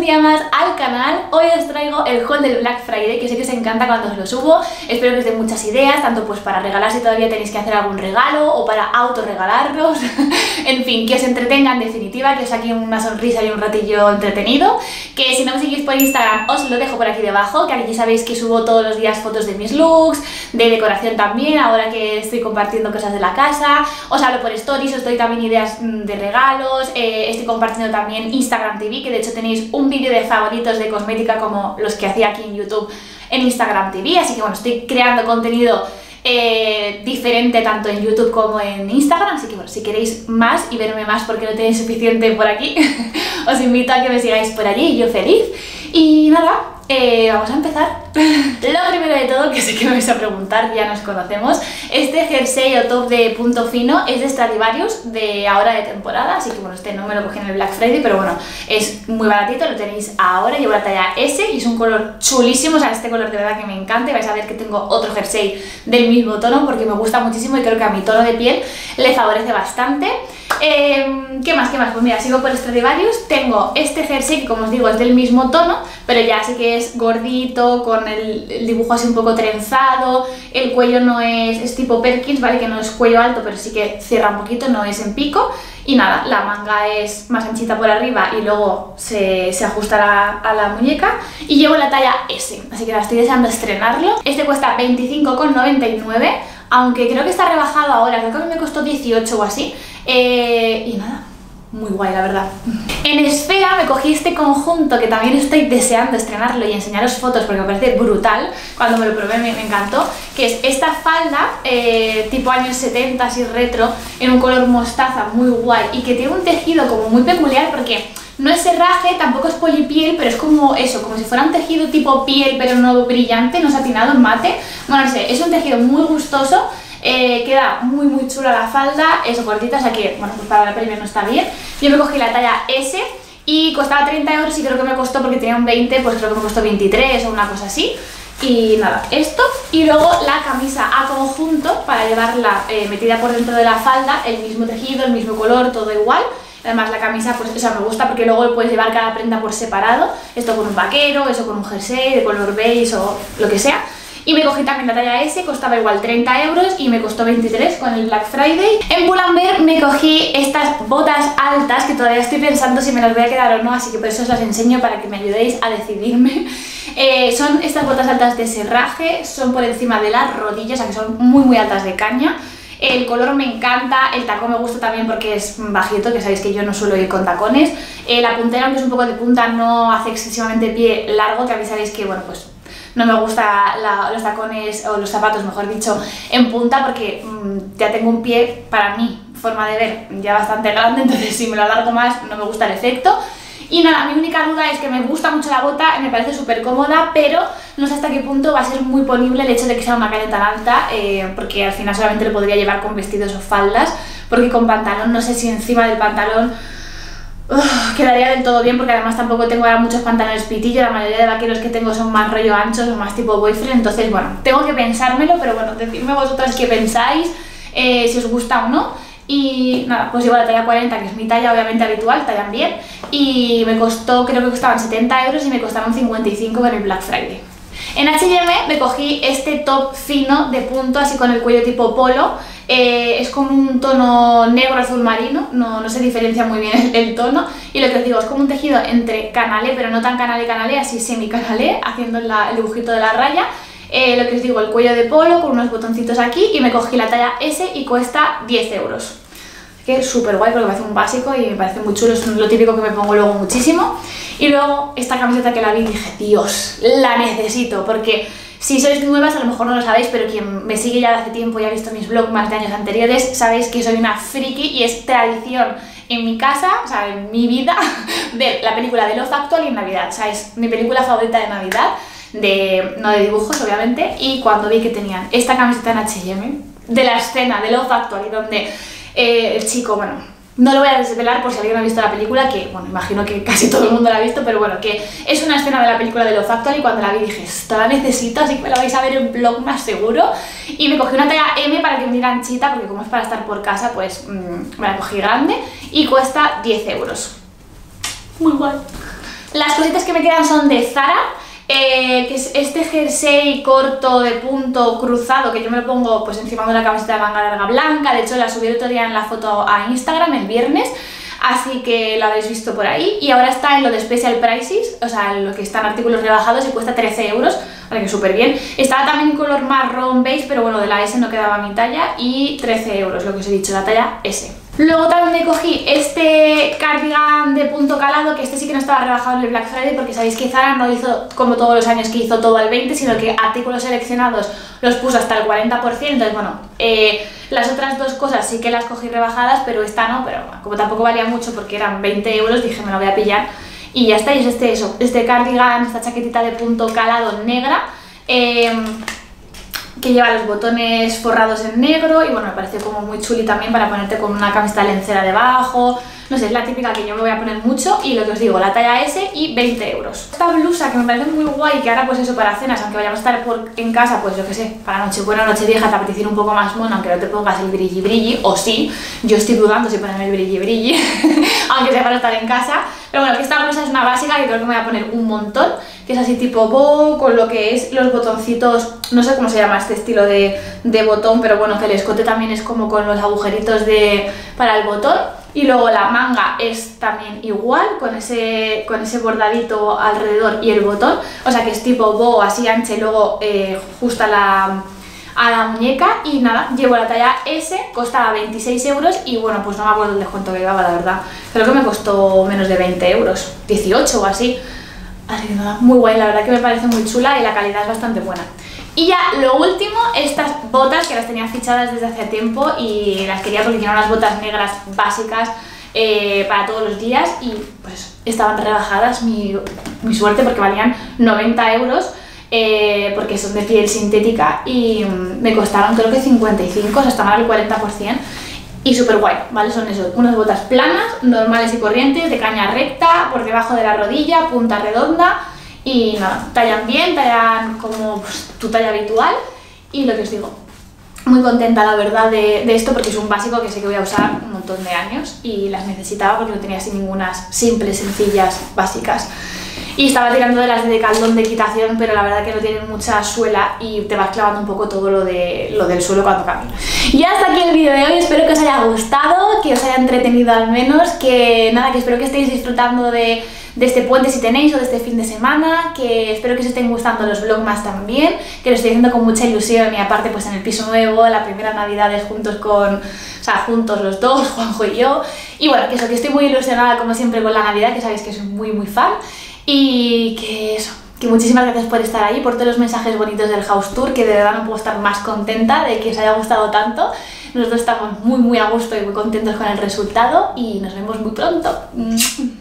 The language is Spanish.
día más al canal. Hoy os traigo el haul del Black Friday, que sé que os encanta cuando os lo subo. Espero que os dé muchas ideas, tanto pues para regalar si todavía tenéis que hacer algún regalo o para autorregalarlos. En fin, que os entretenga en definitiva, que os saquen una sonrisa y un ratillo entretenido. Que si no me seguís por Instagram os lo dejo por aquí debajo, que aquí sabéis que subo todos los días fotos de mis looks, de decoración también, ahora que estoy compartiendo cosas de la casa. Os hablo por stories, os doy también ideas de regalos, estoy compartiendo también Instagram TV, que de hecho tenéis un vídeo de favoritos de cosmética como los que hacía aquí en YouTube en Instagram TV, así que bueno, estoy creando contenido diferente tanto en YouTube como en Instagram, así que bueno, si queréis más y verme más porque no tenéis suficiente por aquí, os invito a que me sigáis por allí y yo feliz. Y nada, vamos a empezar. Lo primero de todo, que sé que me vais a preguntar, ya nos conocemos, este jersey o top de punto fino es de Stradivarius, de ahora de temporada, así que bueno, este no me lo cogí en el Black Friday, pero bueno, es muy baratito, lo tenéis ahora, llevo la talla S y es un color chulísimo, o sea, este color de verdad que me encanta y vais a ver que tengo otro jersey del mismo tono porque me gusta muchísimo y creo que a mi tono de piel le favorece bastante. ¿Qué más? Pues mira, sigo por Stradivarius, tengo este jersey que como os digo es del mismo tono, pero ya sí que es gordito, con el dibujo así un poco trenzado, el cuello no es tipo Perkins, ¿vale? Que no es cuello alto, pero sí que cierra un poquito, no es en pico. Y nada, la manga es más anchita por arriba y luego se ajusta a la muñeca. Y llevo la talla S, así que la estoy deseando estrenarlo. Este cuesta 25,99, aunque creo que está rebajado ahora, creo que a mí me costó 18 o así. Y nada, muy guay la verdad. En Esfera me cogí este conjunto que también estoy deseando estrenarlo y enseñaros fotos porque me parece brutal. Cuando me lo probé me encantó, que es esta falda tipo años 70, así retro, en un color mostaza muy guay y que tiene un tejido como muy peculiar porque no es serraje, tampoco es polipiel, pero es como eso, como si fuera un tejido tipo piel pero no brillante, no satinado, mate. Bueno, no sé, es un tejido muy gustoso. Queda muy chula la falda, eso cortita, o sea que, bueno, pues para la peli no está bien. Yo me cogí la talla S y costaba 30 euros y creo que me costó, porque tenía un 20, pues creo que me costó 23 o una cosa así. Y nada, esto, y luego la camisa a conjunto para llevarla metida por dentro de la falda, el mismo tejido, el mismo color, todo igual. Además la camisa, pues esa me gusta porque luego puedes llevar cada prenda por separado, esto con un vaquero, eso con un jersey de color beige o lo que sea. Y me cogí también la talla S, costaba igual 30 euros y me costó 23 con el Black Friday. En Pull&Bear me cogí estas botas altas que todavía estoy pensando si me las voy a quedar o no, así que por eso os las enseño para que me ayudéis a decidirme. Son estas botas altas de serraje, son por encima de las rodillas, o sea que son muy altas de caña. El color me encanta, el tacón me gusta también porque es bajito, que sabéis que yo no suelo ir con tacones. La puntera, aunque es un poco de punta, no hace excesivamente pie largo, que a mí sabéis que, bueno, pues no me gustan los tacones o los zapatos, mejor dicho, en punta porque ya tengo un pie, para mí, forma de ver, ya bastante grande, entonces si me lo alargo más no me gusta el efecto. Y nada, mi única duda es que me gusta mucho la bota, me parece súper cómoda, pero no sé hasta qué punto va a ser muy ponible el hecho de que sea una calle tan alta, porque al final solamente lo podría llevar con vestidos o faldas, porque con pantalón, no sé si encima del pantalón quedaría del todo bien, porque además tampoco tengo ahora muchos pantalones pitillo, la mayoría de vaqueros que tengo son más rollo anchos o más tipo boyfriend, entonces bueno, tengo que pensármelo, pero bueno, decidme vosotras qué pensáis, si os gusta o no. Y nada, pues llevo la talla 40, que es mi talla obviamente habitual, tallan bien, y me costó, creo que costaban 70 euros y me costaron 55 en el Black Friday. En H&M me cogí este top fino de punto, así con el cuello tipo polo. Es como un tono negro azul marino, no se diferencia muy bien el tono. Y lo que os digo, es como un tejido entre canalé, pero no tan canalé, así semi canalé, haciendo el dibujito de la raya. Lo que os digo, el cuello de polo con unos botoncitos aquí, y me cogí la talla S y cuesta 10 euros. Que es súper guay porque me parece un básico y me parece muy chulo, es lo típico que me pongo luego muchísimo. Y luego esta camiseta que la vi dije, Dios, la necesito, porque si sois nuevas a lo mejor no lo sabéis, pero quien me sigue ya de hace tiempo y ha visto mis vlogs más de años anteriores, sabéis que soy una friki y es tradición en mi casa, o sea, en mi vida, ver la película de Love Actually en Navidad, o sea, es mi película favorita de Navidad, no de dibujos obviamente, y cuando vi que tenían esta camiseta en H&M, de la escena de Love Actually, donde el chico, bueno, no lo voy a desvelar por si alguien no ha visto la película, que bueno, imagino que casi todo el mundo la ha visto, pero bueno, que es una escena de la película de Love Actually y cuando la vi dije, esto la necesito, así que me la vais a ver en vlog más seguro. Y me cogí una talla M para que me diera anchita, porque como es para estar por casa, pues me la cogí grande y cuesta 10 euros. Muy guay. Las cositas que me quedan son de Zara, que es este jersey corto de punto cruzado que yo me lo pongo pues encima de una camiseta de manga larga blanca. De hecho la subí el otro día en la foto a Instagram el viernes, así que lo habéis visto por ahí. Y ahora está en lo de Special Prices, o sea, lo que está en artículos rebajados, y cuesta 13 euros, vale, que súper bien. Estaba también en color marrón beige, pero bueno, de la S no quedaba mi talla, y 13 euros, lo que os he dicho, la talla S. Luego también me cogí este cardigan de punto calado, que este sí que no estaba rebajado en el Black Friday, porque sabéis que Zara no hizo como todos los años que hizo todo al 20, sino que artículos seleccionados los puso hasta el 40%, entonces bueno, las otras dos cosas sí que las cogí rebajadas, pero esta no, pero bueno, como tampoco valía mucho porque eran 20 euros, dije me lo voy a pillar y ya está. Y es este cardigan, esta chaquetita de punto calado negra, que lleva los botones forrados en negro y bueno, me pareció como muy chuli también para ponerte con una camiseta lencera debajo. No sé, es la típica que yo me voy a poner mucho, y lo que os digo, la talla S y 20 euros. Esta blusa que me parece muy guay, que ahora pues eso para cenas, aunque vayamos a estar en casa, pues yo que sé, para Nochebuena, Nochevieja, te apetece un poco más mono, aunque no te pongas el brilli brilli, o sí, yo estoy dudando si ponerme el brilli brilli, aunque sea para estar en casa. Pero bueno, que esta blusa es una básica que creo que me voy a poner un montón, que es así tipo boho, con lo que es los botoncitos, no sé cómo se llama este estilo de botón, pero bueno, que el escote también es como con los agujeritos para el botón. Y luego la manga es también igual, con ese bordadito alrededor y el botón, o sea que es tipo boho, así ancha, y luego justo a la muñeca. Y nada, llevo la talla S, costaba 26 euros y bueno, pues no me acuerdo el descuento que llevaba, la verdad. Creo que me costó menos de 20 euros, 18 o así. Así que nada, muy guay, la verdad que me parece muy chula y la calidad es bastante buena. Y ya lo último, estas botas que las tenía fichadas desde hace tiempo y las quería porque eran unas botas negras básicas para todos los días, y pues estaban rebajadas, mi suerte, porque valían 90 euros, porque son de piel sintética y me costaron creo que 55, o sea, estaban al 40%. Y súper guay, ¿vale? Son eso, unas botas planas, normales y corrientes, de caña recta, por debajo de la rodilla, punta redonda. Y nada, tallan bien, tallan como pues, tu talla habitual. Y lo que os digo, muy contenta la verdad de esto, porque es un básico que sé que voy a usar un montón de años y las necesitaba porque no tenía así ningunas simples, sencillas, básicas. Y estaba tirando de las de Decathlon de equitación, pero la verdad que no tienen mucha suela y te vas clavando un poco todo lo del suelo cuando caminas. Y hasta aquí el vídeo de hoy, espero que os haya gustado, que os haya entretenido al menos, que nada, que espero que estéis disfrutando de este puente si tenéis, o de este fin de semana, que espero que os estén gustando los vlogmas también, que lo estoy haciendo con mucha ilusión, y aparte pues en el piso nuevo, la primera Navidades juntos juntos los dos, Juanjo y yo. Y bueno, que eso, que estoy muy ilusionada como siempre con la Navidad, que sabéis que soy muy muy fan. Y que eso, que muchísimas gracias por estar ahí, por todos los mensajes bonitos del house tour, que de verdad no puedo estar más contenta de que os haya gustado tanto. Nosotros estamos muy muy a gusto y muy contentos con el resultado, y nos vemos muy pronto.